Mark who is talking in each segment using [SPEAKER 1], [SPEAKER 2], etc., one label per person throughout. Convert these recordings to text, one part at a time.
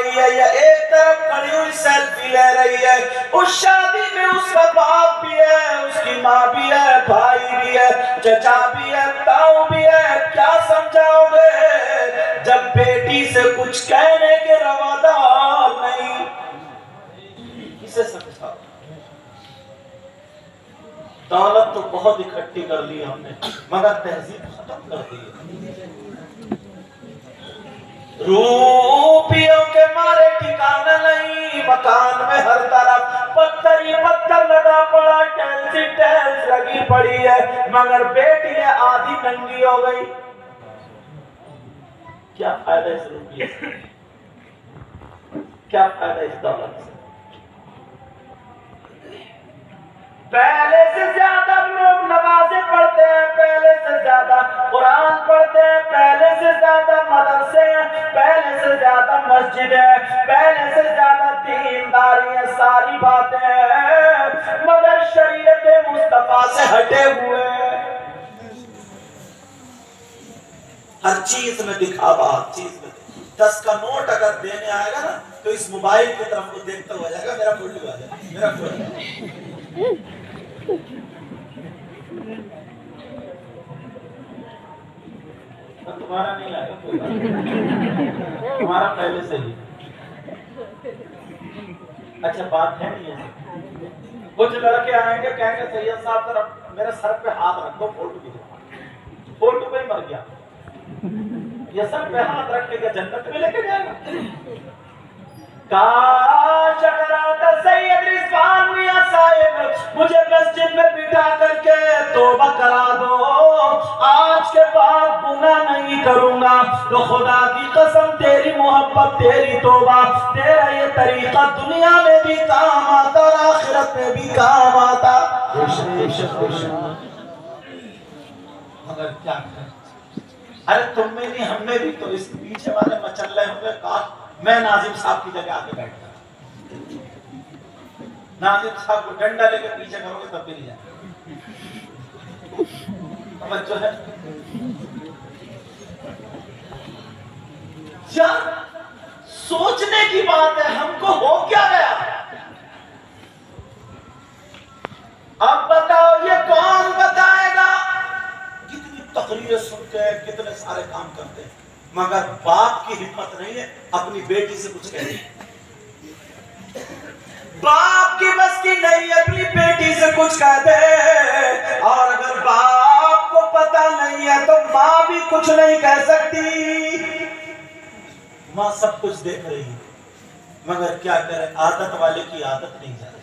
[SPEAKER 1] रही है या एक तरफ खड़ी हुई सेल्फी ले रही है। उस शादी में उसका बाप भी है, उसकी माँ भी है, भाई भी है, चचा भी है, ताऊ भी है। क्या समझाओगे जब बेटी से कुछ कहने के रवादार नहीं? किसे समझाओ? दौलत तो बहुत इकट्ठी कर ली हमने, मगर तहजीब खत्म कर दी। रूपियों के मारे ठिकाना नहीं, मकान में हर तरफ पत्थर ही पत्थर लगा पड़ा, टाइल्स ही टाइल्स लगी पड़ी है, मगर बेटी है आधी नंगी हो गई। क्या फायदा इस रुपये से? क्या फायदा इस दौलत से? पहले से ज्यादा लोग नमाजें पढ़ते हैं, पहले से ज्यादा कुरान पढ़ते हैं, पहले से ज्यादा मदरसे हैं, पहले से ज्यादा मस्जिद है, पहले से ज्यादा दीनदारी है, सारी बातें हैं, मगर शरीयत मुस्तफा से हटे हुए हैं। हर चीज में दिखावा, हर चीज में। 10 का नोट अगर देने आएगा ना तो इस मोबाइल की तरफ को देखता हुआ जाएगा, मेरा फोटो आ जाएगा, मेरा फोटो। तुम्हारा नहीं आएगा, कोई बात नहीं, तुम्हारा पहले से ही। अच्छा बात है नहीं है। कुछ लड़के आएंगे कहेंगे सैयद साहब जरा मेरे सर पे हाथ रख दो, फोटो खींचो। फोटो पे ही मर गया। ये सर पे हाथ रख के जन्नत में लेके जाएगा? काश अगर आता सैयद रिजवान मियां साहिब मुझे मस्जिद में बिठा करके तौबा करा दो, आज के बाद गुनाह नहीं करूंगा, तो खुदा की कसम तेरी मोहब्बत, तेरी तौबा, तेरा ये तरीका दुनिया में भी काम आता और आखिरत में भी काम आता। मगर क्या करें? अरे तुम में नहीं, हमने भी तो इस पीछे वाले मचल्ले होंगे। काश मैं नाजिम साहब की जगह आके बैठता, नाजिम साहब को डंडा लेके पीछे करोगे तब भी नहीं जाएगा। जो है यार सोचने की बात है, हमको हो क्या गया? अब बताओ ये कौन बताएगा? कितनी तकरीरें सुनते हैं, कितने सारे काम करते हैं, मगर बाप की हिम्मत नहीं है अपनी बेटी से कुछ कहने। बाप की बस की नहीं अपनी बेटी से कुछ कह दे, और अगर बाप को पता नहीं है तो माँ भी कुछ नहीं कह सकती। माँ सब कुछ देख रही है, मगर क्या करे, आदत वाले की आदत नहीं जाती।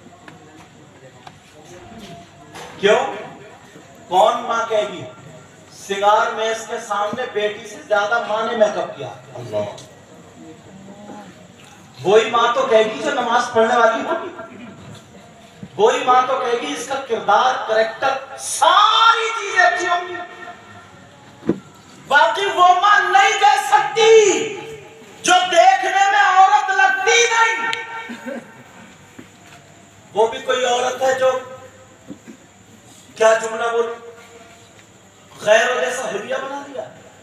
[SPEAKER 1] क्यों? कौन माँ कहेगी सिंगार में इसके सामने बेटी से ज्यादा माँ ने मेकअप किया? अल्लाह। वही माँ तो कहेगी जो नमाज पढ़ने वाली होगी, वही माँ तो कहेगी इसका किरदार, कैरेक्टर, सारी चीजें अच्छी होंगी। बाकी वो माँ नहीं कह सकती जो देखने में औरत लगती नहीं। वो भी कोई औरत है जो, क्या जुमला बोलूं, गैरों जैसा हुलिया बना दिया।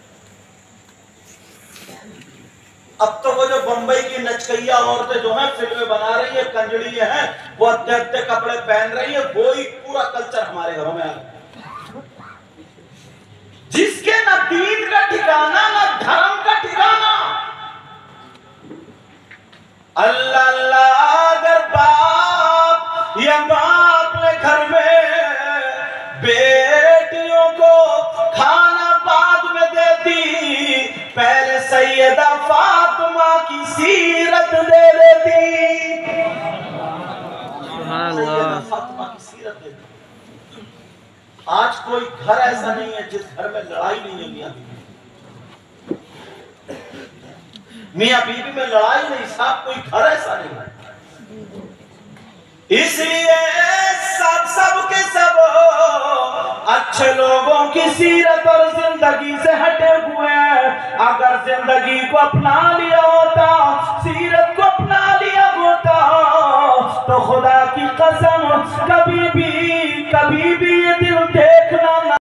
[SPEAKER 1] अब तो वो जो बंबई की नचकैया औरतें जो हैं फिल्में बना रही है, कंजड़ी हैं, वो अद्दे कपड़े पहन रही है, वो ही पूरा कल्चर हमारे घरों में आ गया, जिसके न दीन का ठिकाना न धर्म का ठिकाना। अल्लाह अल्लाह, अगर बाप या बाप ने घर में बेटियों को खाना बाद में देती, पहले सैयदा फातिमा की सीरत दे देती। सैयदा फातिमा की सीरत दे देती। आज कोई घर ऐसा नहीं है जिस घर में लड़ाई नहीं है। मियां बीवी में लड़ाई नहीं, साहब कोई घर ऐसा नहीं है। इसलिए सब के सब अच्छे लोगों की सीरत और जिंदगी से हटे हुए हैं। अगर जिंदगी को अपना लिया होता, सीरत को अपना लिया होता, तो खुदा की कसम कभी भी ये दिल देख